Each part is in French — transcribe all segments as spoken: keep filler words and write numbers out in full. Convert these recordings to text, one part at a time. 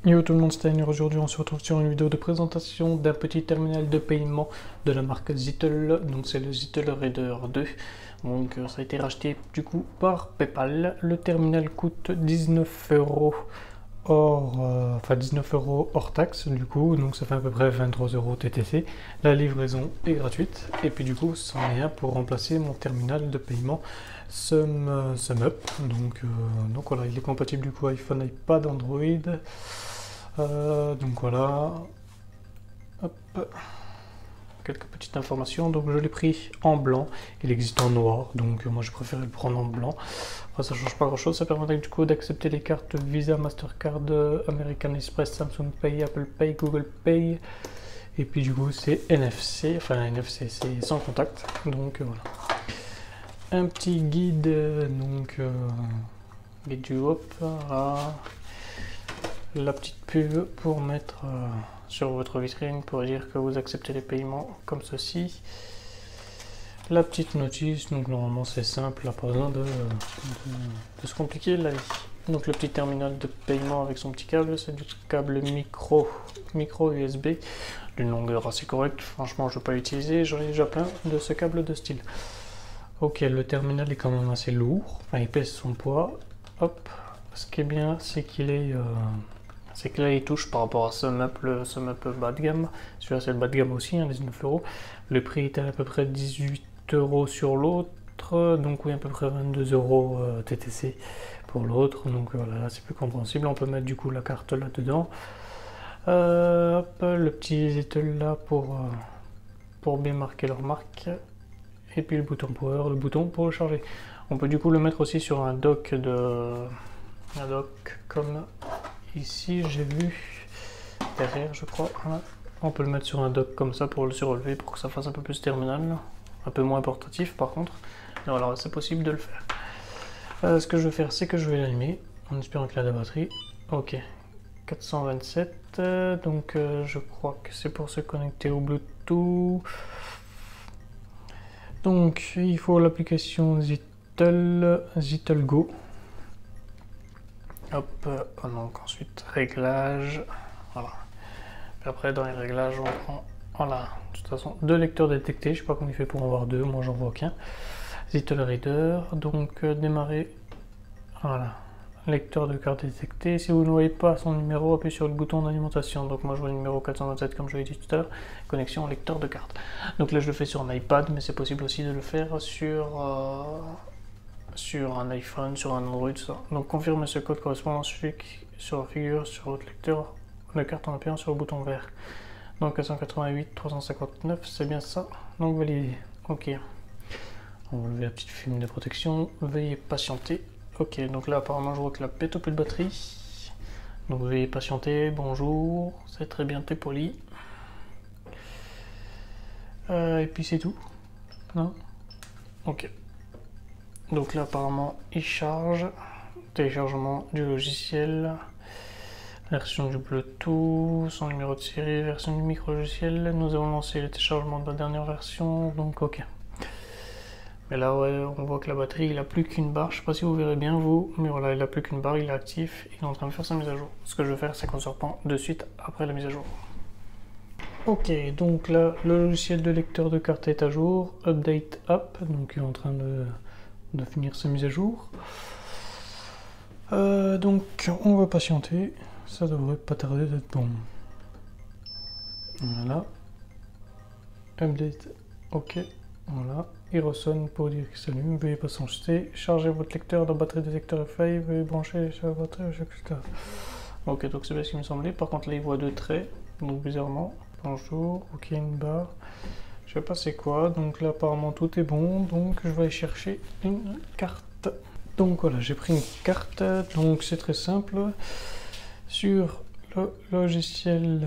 Yo tout le monde, c'est Steiner. Aujourd'hui on se retrouve sur une vidéo de présentation d'un petit terminal de paiement de la marque Zittel, donc c'est le Zittel Reader deux. Donc ça a été racheté du coup par PayPal. Le terminal coûte dix-neuf euros hors, euh, enfin dix-neuf euros hors taxe du coup, donc ça fait à peu près vingt-trois euros T T C. La livraison est gratuite et puis du coup c'en est un pour remplacer mon terminal de paiement Sum, SumUp. Donc, euh, donc voilà, il est compatible du coup iPhone, iPad, Android. Euh, donc voilà. Hop. Quelques petites informations. Donc je l'ai pris en blanc. Il existe en noir, donc moi je préfère le prendre en blanc. Enfin, ça change pas grand chose. Ça permet du coup d'accepter les cartes Visa, Mastercard, American Express, Samsung Pay, Apple Pay, Google Pay. Et puis du coup c'est N F C. Enfin N F C c'est sans contact. Donc euh, voilà. Un petit guide. Donc euh, guide du hop. Voilà. La petite pub pour mettre euh, sur votre vitrine pour dire que vous acceptez les paiements comme ceci. La petite notice, donc normalement c'est simple, là pas besoin de, de, de se compliquer la vie. Donc le petit terminal de paiement avec son petit câble, c'est du câble micro, micro U S B d'une longueur assez correcte. Franchement je ne vais pas l'utiliser, j'en ai déjà plein de ce câble de style. Ok, le terminal est quand même assez lourd, enfin il pèse son poids. Hop, ce qui est bien c'est qu'il est... Euh, c'est que là il touche par rapport à SumUp, le SumUp bas de gamme. Celui-là c'est le bas de gamme aussi, hein, dix-neuf euros. Le prix était à peu près dix-huit euros sur l'autre, donc oui à peu près vingt-deux euros euh, T T C pour l'autre. Donc voilà, là c'est plus compréhensible. On peut mettre du coup la carte là dedans. Euh, hop, le petit Zittel là pour, euh, pour bien marquer leur marque. Et puis le bouton power, le bouton pour le charger. On peut du coup le mettre aussi sur un dock de un dock comme ici j'ai vu derrière je crois. Voilà. On peut le mettre sur un dock comme ça pour le surélever pour que ça fasse un peu plus terminal, un peu moins portatif par contre. Et voilà, c'est possible de le faire. Euh, ce que je vais faire c'est que je vais l'allumer en espérant qu'il a de la batterie. Ok, quatre cent vingt-sept, euh, donc euh, je crois que c'est pour se connecter au Bluetooth. Donc il faut l'application Zittel, Zittel Go. Hop, donc ensuite réglages, voilà. Puis après dans les réglages on prend, voilà, de toute façon deux lecteurs détectés, je sais pas comment il fait pour en avoir deux, moi j'en vois qu'un. Zittel Reader, donc euh, démarrer, voilà, lecteur de carte détecté. Si vous ne voyez pas son numéro, appuyez sur le bouton d'alimentation. Donc moi je vois le numéro quatre cent vingt-sept comme je l'ai dit tout à l'heure, connexion lecteur de carte. Donc là je le fais sur un iPad, mais c'est possible aussi de le faire sur... Euh, sur un iPhone, sur un Android, tout ça. Donc confirmez ce code correspondant à celui qui, sur la figure sur votre lecteur de carte en appuyant sur le bouton vert. Donc quatre cent quatre-vingt-huit trois cent cinquante-neuf, c'est bien ça. Donc validé. Ok. On va lever la petite film de protection. Veuillez patienter. Ok, donc là apparemment je vois que la pète au plus de batterie. Donc veuillez patienter. Bonjour. C'est très bien, t'es poli. Euh, et puis c'est tout. Non? Ok. Donc là apparemment il charge, téléchargement du logiciel, version du Bluetooth, son numéro de série, version du micro-logiciel. Nous avons lancé le téléchargement de la dernière version, donc ok. Mais là ouais, on voit que la batterie il a plus qu'une barre, je sais pas si vous verrez bien vous, mais voilà il a plus qu'une barre, il est actif, il est en train de faire sa mise à jour. Ce que je vais faire c'est qu'on se reprend de suite après la mise à jour. Ok, donc là le logiciel de lecteur de carte est à jour, update app, donc il est en train de... de finir sa mise à jour. Euh, donc on va patienter, ça devrait pas tarder d'être bon. Voilà. Update, ok, voilà. Il ressonne pour dire qu'il s'allume, veuillez patienter, chargez votre lecteur dans batterie détecteur F I, veuillez brancher sur la batterie, et cetera. Ok, donc c'est bien ce qui me semblait. Par contre là il voit deux traits, donc bizarrement. Bonjour, ok, une barre. Je sais pas c'est quoi, donc là apparemment tout est bon, donc je vais aller chercher une carte. Donc voilà, j'ai pris une carte, donc c'est très simple. Sur le logiciel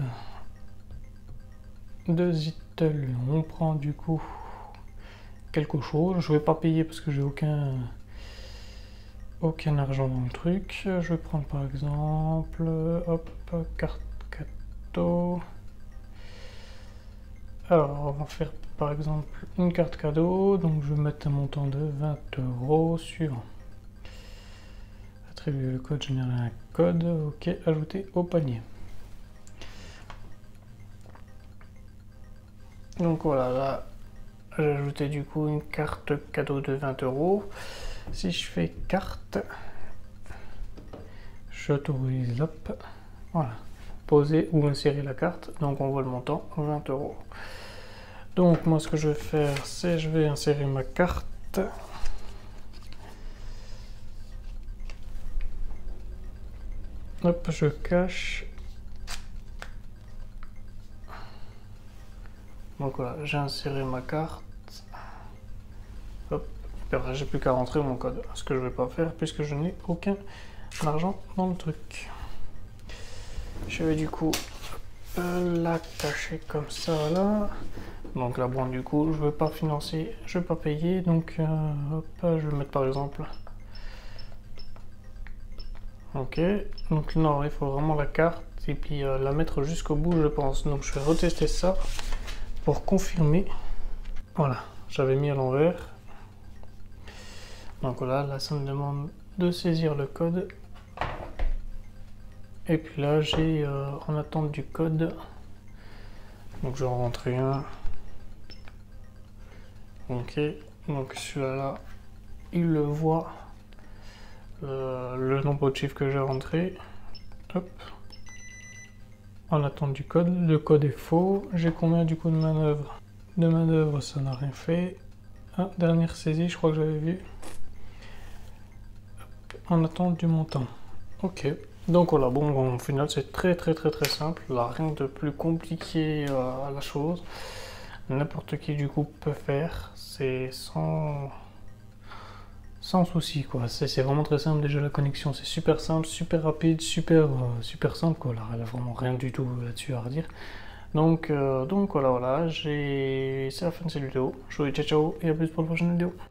de Zittel, on prend du coup quelque chose. Je vais pas payer parce que j'ai aucun aucun argent dans le truc. Je vais prendre par exemple, hop, carte cadeau. Alors, on va faire par exemple une carte cadeau, donc je vais mettre un montant de vingt euros sur attribuer le code, générer un code, ok, ajouter au panier. Donc voilà, là j'ai ajouté du coup une carte cadeau de vingt euros. Si je fais carte, j'autorise, hop, voilà, poser ou insérer la carte, donc on voit le montant, vingt euros. Donc moi ce que je vais faire, c'est je vais insérer ma carte. Hop, je cache. Donc voilà, j'ai inséré ma carte. Hop, j'ai plus qu'à rentrer mon code, ce que je vais pas faire puisque je n'ai aucun argent dans le truc. Je vais du coup la cacher comme ça là. Donc là bon, du coup je veux pas financer, je veux pas payer, donc euh, hop, je vais mettre par exemple. Ok, donc non, il faut vraiment la carte et puis euh, la mettre jusqu'au bout je pense. Donc je vais retester ça pour confirmer. Voilà, j'avais mis à l'envers. Donc voilà, là ça me demande de saisir le code. Et puis là j'ai euh, en attente du code. Donc je vais en rentrer un. Ok, donc celui-là là, il le voit. Euh, le nombre de chiffres que j'ai rentré. Hop. En attente du code. Le code est faux. J'ai combien du coup de manœuvre? De manœuvre, ça n'a rien fait. Ah, dernière saisie, je crois que j'avais vu. Hop. En attente du montant. Ok. Donc voilà, bon, bon au final c'est très très très très simple. Là, rien de plus compliqué euh, à la chose. N'importe qui du coup peut faire. C'est sans... sans souci quoi, c'est vraiment très simple. Déjà la connexion c'est super simple, super rapide, super euh, super simple quoi, là il n'y a vraiment rien du tout là-dessus à redire. Donc, euh, donc voilà, voilà, j'ai... c'est la fin de cette vidéo. Je vous dis ciao ciao et à plus pour la prochaine vidéo.